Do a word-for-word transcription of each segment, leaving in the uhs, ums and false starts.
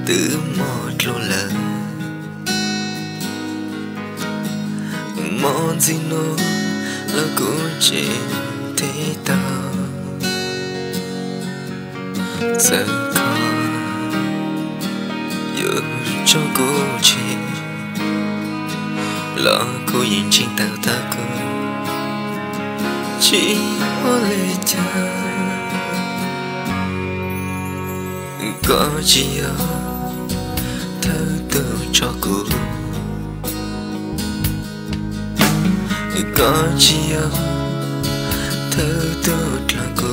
từ một lô lờ món gì nó là cô chỉ thế tao giờ còn giờ cho cô chỉ là cô nhìn trên tao ta cô chỉ hoa lệ cha có gì ở thơ từ cho cô có gì ở thơ từ cho cô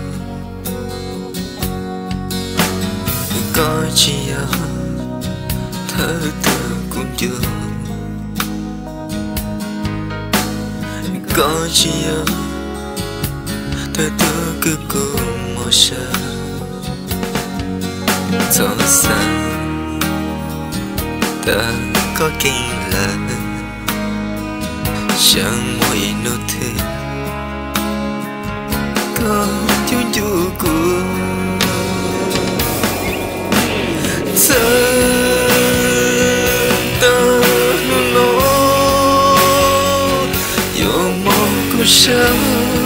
có gì ở thơ từ cũng chưa có gì ở thơ từ cứ cùng một giờ gió sáng ta có kinh lần chẳng mỗi nụ thư có thiếu nhu của giờ ta nụ nó yêu mong cô sao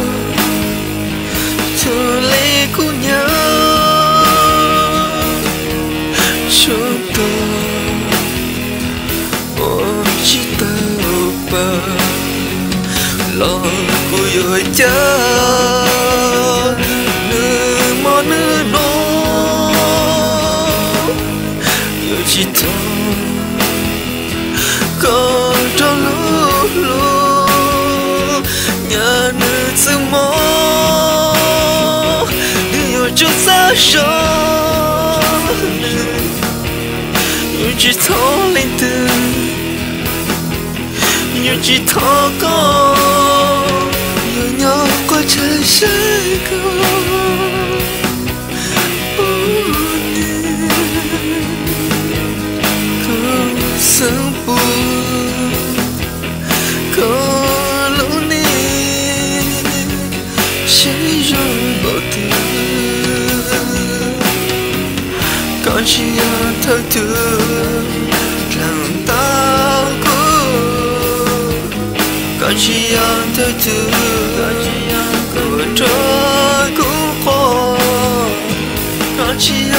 thưa lấy cô nhớ chúng tôi ôi chỉ tao bờ lo cô yêu cha nữ món nữ nó yêu chỉ thôi có cho lũ lũ nhà nữ sự mô yêu chút xa rồi yêu chỉ thôi lên từ yêu chỉ thôi có yêu nhau qua trời sẽ có có sớm buồn có lũ đi sẽ rồi bỏ thương có chỉ ở thơ thương rằng ta có chỉ ăn thơ thương của trời cũng khó có chỉ